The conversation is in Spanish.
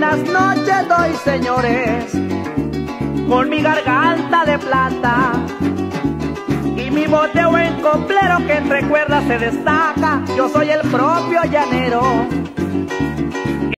las noches doy, señores, con mi garganta de plata y mi bote buen coplero que entre cuerdas se destaca. Yo soy el propio llanero,